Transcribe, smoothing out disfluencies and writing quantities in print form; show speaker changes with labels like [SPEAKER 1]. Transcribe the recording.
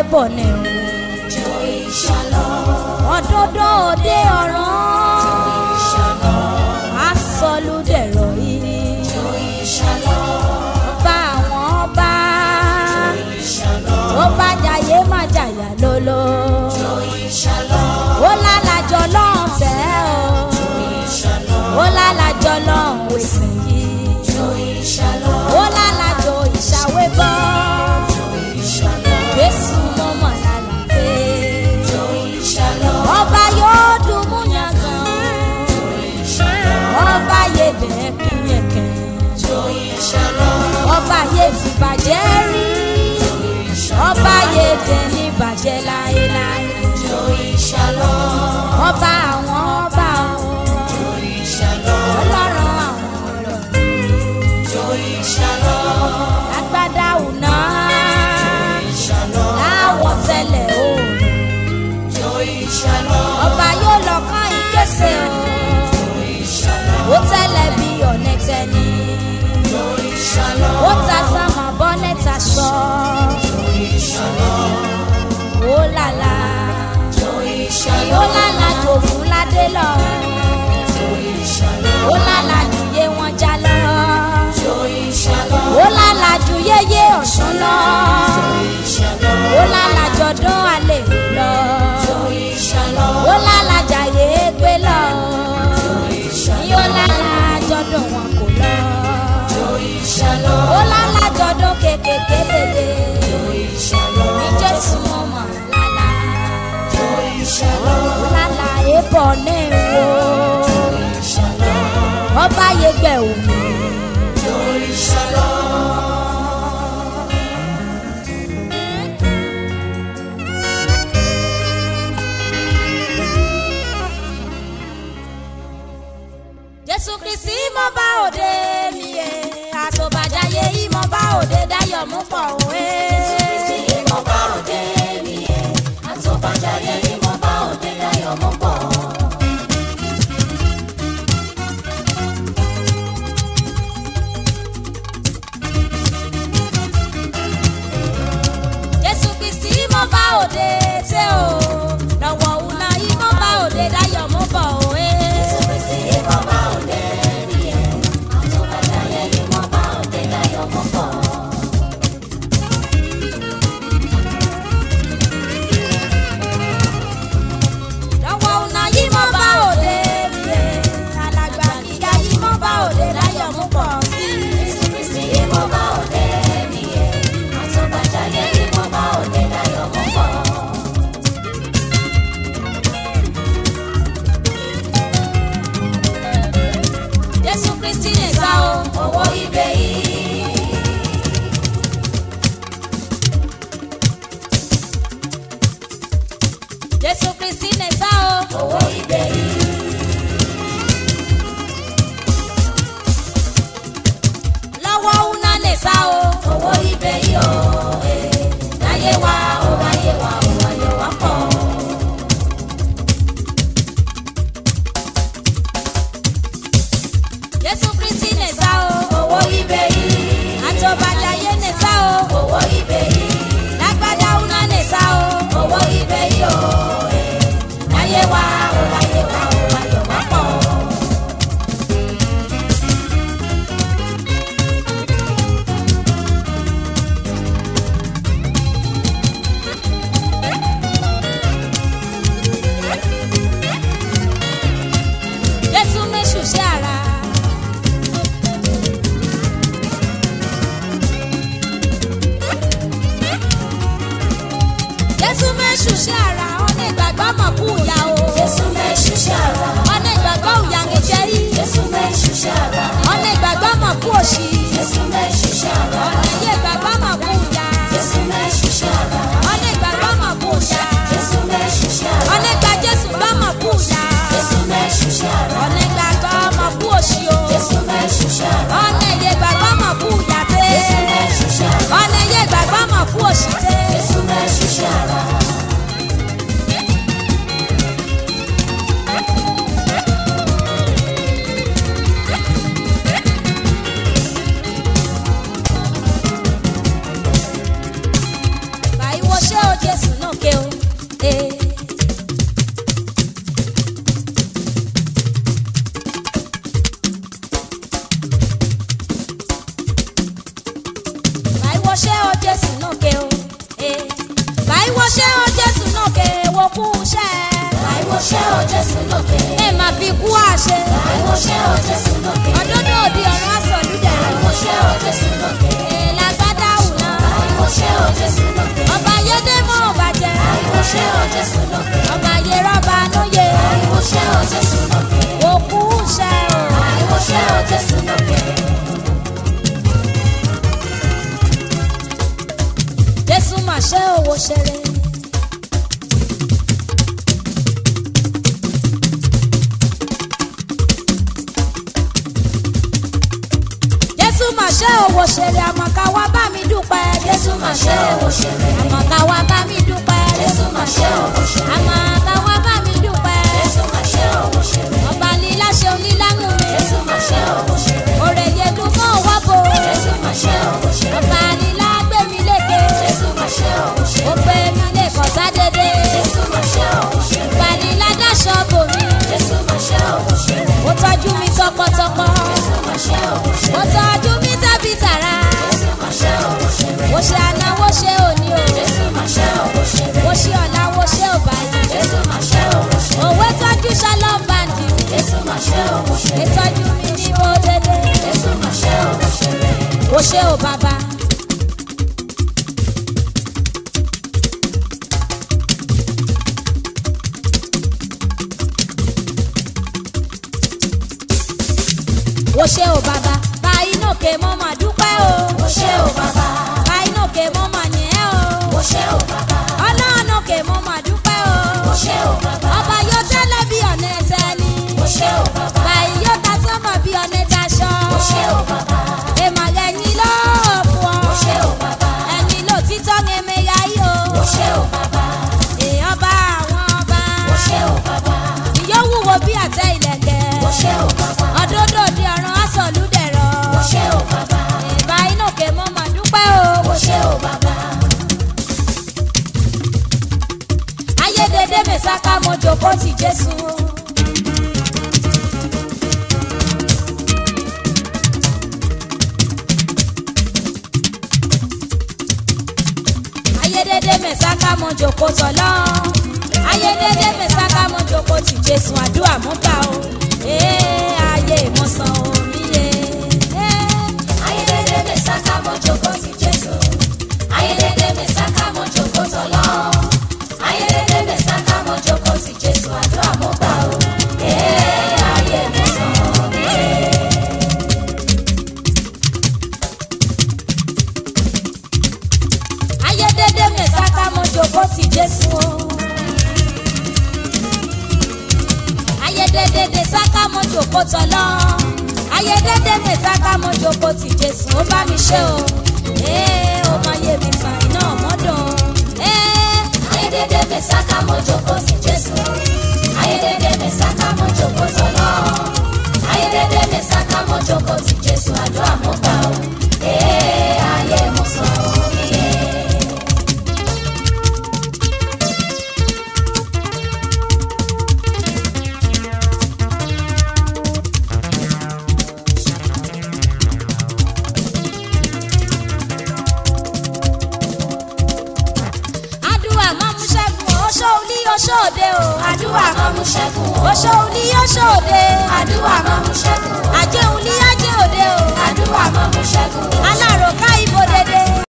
[SPEAKER 1] bọ̀ ní o.
[SPEAKER 2] Joy Shalom.
[SPEAKER 1] Òdodo òde ọ̀run.
[SPEAKER 2] Joy Shalom.
[SPEAKER 1] Asọ̀lúdẹ̀rọ̀ yìí.
[SPEAKER 2] Joy Shalom.
[SPEAKER 1] Ọba àwọn ọba.
[SPEAKER 2] Joy Shalom.
[SPEAKER 1] Ó bá jayé má jàyà lóló.
[SPEAKER 2] Joy Shalom.
[SPEAKER 1] Ó lálàjọ lọ́hùn tẹ́ o.
[SPEAKER 2] Joy Shalom.
[SPEAKER 1] Ó lálàjọ lọ́hùn òsìn yìí.
[SPEAKER 2] Joy Shalom.
[SPEAKER 1] Ó lálàjọ ìṣàwé bọ́.
[SPEAKER 2] Joy Shalom.
[SPEAKER 1] Jésù mọ́ mọ̀ lálàdé.
[SPEAKER 2] Joy Shalom.
[SPEAKER 1] Ọba yóò dùn mú yangàn.
[SPEAKER 2] Joy Shalom.
[SPEAKER 1] Ọba yé bẹ́ẹ̀ kí yẹ̀kẹ́.
[SPEAKER 2] Joy Shalom.
[SPEAKER 1] Ọba yé ti bàjẹ́ rí.
[SPEAKER 2] Joy Shalom.
[SPEAKER 1] Ọba yé dẹ̀ ní bàjẹ́ láéláé.
[SPEAKER 2] Joy Shalom.
[SPEAKER 1] Ọba àwọn ọba o.
[SPEAKER 2] Joy Shalom.
[SPEAKER 1] Ọlọ́run àwọn ọ̀rọ̀.
[SPEAKER 2] Joy Shalom.
[SPEAKER 1] Agbádá òná.
[SPEAKER 2] Joy Shalom.
[SPEAKER 1] Láwọ̀ tẹ́lẹ̀ oòrùn.
[SPEAKER 2] Joy Shalom.
[SPEAKER 1] Ọba yóò lọ kán ìkése o.
[SPEAKER 2] Joy Shalom.
[SPEAKER 1] Ó tẹ́lẹ̀ bí ọ̀nẹ́tẹ́ ni.
[SPEAKER 2] Joy Shalom.
[SPEAKER 1] Ó ta sámà bọ́nẹ́ta sọ.
[SPEAKER 2] Joy Shalom.
[SPEAKER 1] Ó lálá.
[SPEAKER 2] Joy
[SPEAKER 1] Ó
[SPEAKER 2] Shalom.
[SPEAKER 1] lálá jò fún ládé lọ.
[SPEAKER 2] Joy Shalom.
[SPEAKER 1] Ó lálá jù yé wọn já lọ.
[SPEAKER 2] Joy Shalom.
[SPEAKER 1] Ó lálá jù yéyé ọ̀ṣun lọ.
[SPEAKER 2] Joy Shalom.
[SPEAKER 1] Ó lálá jọdún àlè lọ.
[SPEAKER 2] Joy Shalom.
[SPEAKER 1] Ó lálá jàyé gbé lọ.
[SPEAKER 2] Joy
[SPEAKER 1] Ní ó
[SPEAKER 2] Shalom.
[SPEAKER 1] lálá jọdún wọn kò lọ.
[SPEAKER 2] Joy Shalom.
[SPEAKER 1] Ó lálá jọdún kékèké lèlè.
[SPEAKER 2] Joy Shalom.
[SPEAKER 1] Ní Jésù wọn mọ̀ lálá.
[SPEAKER 2] Joy Shalom.
[SPEAKER 1] Ó lálá ébọ̀ ní ìwò.
[SPEAKER 2] Joy Shalom.
[SPEAKER 1] Ọba yẹgbẹ́ òní.
[SPEAKER 2] Joy Shalom.
[SPEAKER 1] Jésù Kristi mọ́ bá òde mi ẹ̀. Àtòbàjáyé yìí mọ́ bá òde dáyọ̀ mú pọ̀ òwe.
[SPEAKER 2] Ìmọ̀ bá òde mi ẹ̀, àtọ́bàjáyé ìmọ̀ bá òde dáyọ̀ mọ́ pọ̀.
[SPEAKER 1] Jésù Kristi mọ́ bá òde tẹ́ o. Lọ́wọ́ òun yìí mọ́ bá òde dáyọ̀ mú pọ̀ òwe.
[SPEAKER 2] Ìmọ̀ bá òde mi ẹ̀, àtọ́bàjáyé ìmọ̀ bá òde dáyọ̀ mọ́ pọ̀.
[SPEAKER 1] Lọ́wọ́ òun yìí mọ́ bá òde mi ẹ̀. Alàgbà gíga yìí mọ́ bá òde dáyọ̀ mú pọ̀ sí i.
[SPEAKER 2] Ìmọ̀ bá òde mi ẹ̀, àtọ́bàjáyé ìmọ̀ bá òde dáyọ̀ mọ́ pọ̀.
[SPEAKER 1] Jésù Kristi lè sá o.
[SPEAKER 2] Owó ibẹ̀ yìí.
[SPEAKER 1] Jésù Kristi lè sá o.
[SPEAKER 2] Owó ibẹ̀ yìí.
[SPEAKER 1] Lọ́wọ́ òun lè sá o.
[SPEAKER 2] Owó ibẹ̀ yìí o. Láyé wa ó wáyé wa ó wáyé wa pọ̀.
[SPEAKER 1] Jésù Kristi lè sá o.
[SPEAKER 2] Owó ibẹ̀ yìí.
[SPEAKER 1] Àtòbàjáyé lè sá o.
[SPEAKER 2] Owó ibẹ̀ yìí.
[SPEAKER 1] Lágbádá òun lè sá o.
[SPEAKER 2] Owó ibẹ̀ yìí o. Láyé wa ó láyé wa ó wáyé wa pọ̀.
[SPEAKER 1] Jésù méṣù sí ara. Jésù méṣù sí ara. Ọ̀nà ìgbàgbọ́ mọ̀ kú ìyá o.
[SPEAKER 2] Jésù mẹ́ṣu ṣàrà.
[SPEAKER 1] Ọ̀nà ìgbàgbọ́ òyà ń jẹ́ rí.
[SPEAKER 2] Jésù mẹ́ṣu ṣàrà.
[SPEAKER 1] Ọ̀nà ìgbàgbọ́ mọ̀ kú òṣì.
[SPEAKER 2] Jésù mẹ́ṣu ṣàrà.
[SPEAKER 1] Ọ̀nà ìyè ìgbàgbọ́ mọ̀ kú ìyá.
[SPEAKER 2] Jésù mẹ́ṣu ṣàrà.
[SPEAKER 1] Ọ̀nà ìgbàgbọ́ mọ̀ kú ìyá.
[SPEAKER 2] Jésù mẹ́ṣu ṣàrà.
[SPEAKER 1] Ọ̀nà ìgbà Jésù gbọ́ mọ̀ kú ìyá.
[SPEAKER 2] Jésù mẹ́ṣu ṣàrà.
[SPEAKER 1] Ọ̀nà ìgbàgbọ́ mọ̀ kú òṣì o.
[SPEAKER 2] Jésù mẹ́ṣu ṣàrà.
[SPEAKER 1] Ọ̀nà ìyè ìgbàgbọ́ mọ̀ kú ìyá tẹ́.
[SPEAKER 2] Jésù mẹ́ṣu ṣàrà.
[SPEAKER 1] Ọ̀nà ìyè ìgbàgbọ́ mọ̀ kú òṣì tẹ́.
[SPEAKER 2] Jésù mẹ́ṣu ṣàrà.
[SPEAKER 1] ṣe o Jésù nókè o. Báyìí wo ṣe o Jésù nókè wo kú iṣẹ́.
[SPEAKER 2] Báyìí wo ṣe o Jésù nókè.
[SPEAKER 1] Ẹ máa fi kú àṣẹ.
[SPEAKER 2] Báyìí wo ṣe o Jésù nókè.
[SPEAKER 1] Ọdún òdi ọ̀run àsọ̀lúdẹ̀rẹ̀.
[SPEAKER 2] Báyìí wo ṣe o Jésù nókè.
[SPEAKER 1] Lágbádá wùnà.
[SPEAKER 2] Báyìí wo ṣe o Jésù nókè.
[SPEAKER 1] Ọba ayédèmọ̀ bàjẹ́.
[SPEAKER 2] Báyìí wo ṣe o Jésù nókè.
[SPEAKER 1] Ọba ayérọ́ba lóye.
[SPEAKER 2] Báyìí wo ṣe o Jésù nókè.
[SPEAKER 1] Wo kú iṣẹ́ o.
[SPEAKER 2] Báyìí wo ṣe o Jésù nókè.
[SPEAKER 1] Jésù mà ṣe owó ṣeré. Jésù mà ṣe owó ṣeré àmọ̀ká wá bá mi dúpẹ́.
[SPEAKER 2] Jésù mà ṣe owó ṣeré.
[SPEAKER 1] Àmọ̀ká wá bá mi dúpẹ́.
[SPEAKER 2] Jésù mà ṣe owó ṣeré.
[SPEAKER 1] Àmọ̀ká wá bá mi dúpẹ́.
[SPEAKER 2] Jésù mà ṣe owó ṣeré.
[SPEAKER 1] Ọba lílá ṣe onílànà mi.
[SPEAKER 2] Jésù mà ṣe owó ṣeré.
[SPEAKER 1] Òrè yẹdùn mọ́ wá bò.
[SPEAKER 2] Jésù mà ṣe owó ṣeré.
[SPEAKER 1] Ọba lílá gbé mi lékè.
[SPEAKER 2] Jésù mà ṣe owó ṣeré.
[SPEAKER 1] Ó gbé mi lé kọ̀tá dédé.
[SPEAKER 2] Jésù mà ṣe owó ṣeré.
[SPEAKER 1] Ọba lílá dáṣọ bò mí.
[SPEAKER 2] Jésù mà ṣe owó ṣeré.
[SPEAKER 1] Ó tọ́jú mi tọkọtọkọ.
[SPEAKER 2] Jésù mà ṣe owó ṣeré.
[SPEAKER 1] Ó tọ́jú mi tàbí tàrà.
[SPEAKER 2] Jésù mà ṣe owó ṣeré.
[SPEAKER 1] Ó ṣe àná wo ṣe òní o.
[SPEAKER 2] Jésù mà ṣe owó ṣeré.
[SPEAKER 1] Ó ṣe ọ̀la wo ṣe òbáyé.
[SPEAKER 2] Jésù mà ṣe owó ṣeré.
[SPEAKER 1] Òwe tọ́jú Shalom bandi mi.
[SPEAKER 2] Jésù mà ṣe owó ṣeré.
[SPEAKER 1] Ìtọ́jú mi ní bó dédé.
[SPEAKER 2] Jésù mà ṣe owó ṣeré.
[SPEAKER 1] Ó ṣe ò bàbá. Ó ṣe ò bàbá. Báyìí nókè mo mà dúpẹ́ o.
[SPEAKER 2] Ó ṣe o bàbá.
[SPEAKER 1] Báyìí nókè mo mà yìn ẹ́ o.
[SPEAKER 2] Ó ṣe o bàbá.
[SPEAKER 1] Ọlọ́run òkè mo mà dúpẹ́ o.
[SPEAKER 2] Ó ṣe o bàbá.
[SPEAKER 1] Ọba yóò tẹ́lẹ̀ bí ọ̀nà ẹ̀tẹ́ ni.
[SPEAKER 2] Ó ṣe o bàbá.
[SPEAKER 1] Báyìí yóò ta sọ́mọ̀ bí ọ̀nà ẹ̀taṣọ.
[SPEAKER 2] Ó ṣe o bàbá.
[SPEAKER 1] Èmọ̀ ẹ̀yìn ló fún ọ.
[SPEAKER 2] Ó ṣe o bàbá.
[SPEAKER 1] Ẹ̀yìn ló títọ́ ní ẹ̀mẹ̀yà yìí o.
[SPEAKER 2] Ó ṣe o bàbá.
[SPEAKER 1] Èèyàn bá àwọn ọba.
[SPEAKER 2] Ó ṣe o bàbá.
[SPEAKER 1] Ìyó wúwo bí àtẹ ìlẹ̀kẹ̀.
[SPEAKER 2] Ó ṣe o bàbá.
[SPEAKER 1] Ọdọọdọ di ọ̀run àsọ̀lúdẹ̀rọ̀.
[SPEAKER 2] Ó ṣe o bàbá.
[SPEAKER 1] Báyìí nókè mo mà dúpẹ́ o.
[SPEAKER 2] Ó ṣe o bàbá.
[SPEAKER 1] Ayédèdè mẹ́sàká mo jòkó ti Jésù. Ayédèdè mẹ́sàká mo jòkó tọ̀lọ́. Ayédèdè mẹ́sàká mo jòkó ti Jésù àdúrà mú gbà o. Ayé ìmọ̀sán omi yé.
[SPEAKER 2] Ayédèdè mẹ́sàká mo jókòó ti Jésù. Ayédèdè mẹ́sàká mo jókòó tọ̀lọ́. Ayédèdè mẹ́sàká mo jókòó ti Jésù àdúrà mo gbà o. Ayé mo sàn mí.
[SPEAKER 1] Ayédèdè mẹ́sàká mo jòkó ti Jésù o. Ayédèdè mẹ́sàká mo jòkó tọ̀lọ́. Ayédèdè mẹ́sàká mo jòkó ti Jésù ó bá mi ṣe o. Ó máa yé mi sàn iná mọ́dún.
[SPEAKER 2] Ayédèdè mẹ́sàká mo jókòó ti Jésù. Ayédèdè mẹ́sàká mo jókòó tọ̀lọ́. Ayédèdè mẹ́sàká mo jókòó ti Jésù àdúrà mo gbà o. Ayé mo sàn mí.
[SPEAKER 1] Àdúrà máa mú ṣẹ́gun oṣó ní oṣóòde o.
[SPEAKER 2] Àdúrà máa mú ṣẹ́gun o.
[SPEAKER 1] Oṣó ní oṣóòde.
[SPEAKER 2] Àdúrà máa mú ṣẹ́gun o.
[SPEAKER 1] Àjẹun ní àjẹ òde o.
[SPEAKER 2] Àdúrà máa mú ṣẹ́gun o.
[SPEAKER 1] Aláròká ibo dédé.